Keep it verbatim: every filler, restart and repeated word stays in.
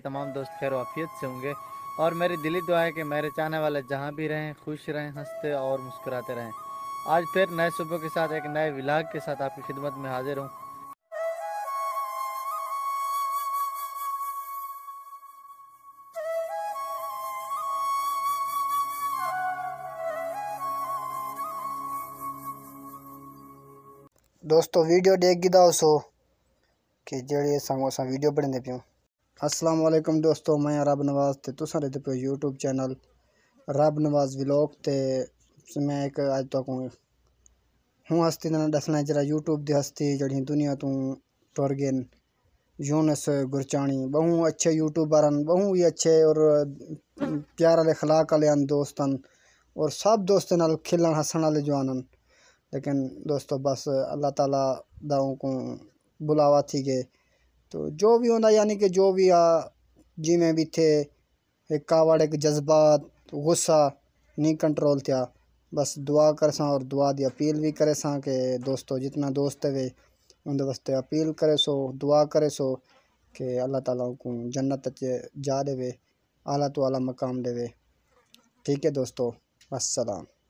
तमाम दोस्त खैर वाफियत से होंगे। और मेरी दिली दुआ है कि मेरे चाहने वाले जहाँ भी रहें खुश रहें, हंसते और मुस्कुराते रहें। आज फिर नए सुबह के साथ एक नए विलाग के साथ आपकी खिदमत में हाजिर हूँ। दोस्तों वीडियो देख गिदा सो कि जेड़ी संग असां वीडियो बनदे पियो। अस्सलाम वालेकुम दोस्तों, मैं रब नवाज ते तुसां रहते पे यूट्यूब चैनल रब नवाज व्लॉग ते मैं एक अज तक हूँ हस्ती ने दसना जरा यूट्यूब दी हस्ती जड़ी दुनिया तू टुर गए यूनुस गुरचानी। बहु अच्छे यूट्यूबर हैं, बहु भी अच्छे और प्यार वाले अखलाक वाले दोस्तन और सब दोस्तों नाल खिलन हसन वाले जवान हैं। लेकिन दोस्तों बस अल्लाह ताला दाओं को बुलावा थी गए तो जो भी होना, यानी कि जो भी आ जिमें भी थे एक कावड़ एक जज्बात गुस्सा नहीं कंट्रोल थिया। बस दुआ कर सा और दुआ दी अपील भी करे सा कि दोस्तों जितना दोस्त है उनके वास्ते अपील करे सो दुआ करे सो कि अल्लाह ताला को जन्नत जा देवे, आला तो आला मकाम देवे। ठीक है दोस्तों, अस्सलाम।